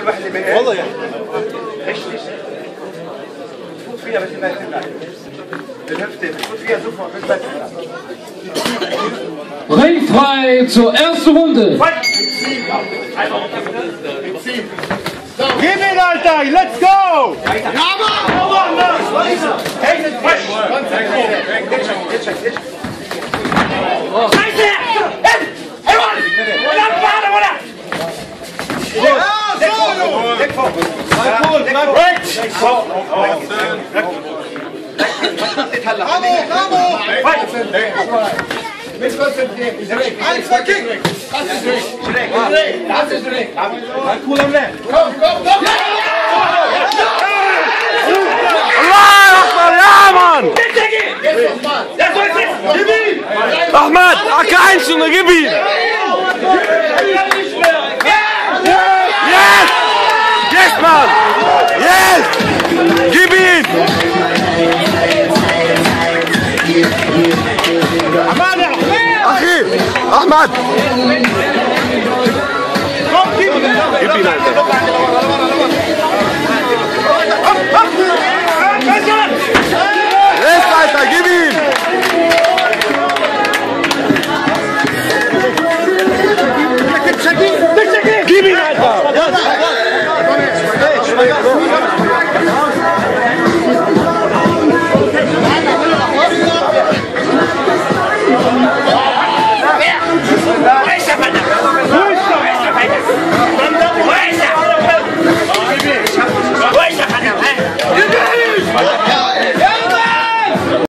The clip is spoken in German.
الواحد اللي بيقى والله يعني ايش فوت فيها بس ما تمنع الهفته بتفوت فيها زفه بس ما تمنع. Ringfrei zur ersten Runde. Gib ihn, Alter! Let's go! Ja, Mann! Hey, fresh! Scheiße! Hey, Mann! Wala! Weg vor! Bravo! Mit konzentrieren. Eins, zwei, Kick! Das ist schräg. Das ist schräg. Cool am Left. Komm! Allah Akbar, ja Mann! Gib ihn! Ahmad, AK1, Junge, gib ihn! Yes! Yes, Mann! Yes! Gib ihn! Ahmad! Ahmad!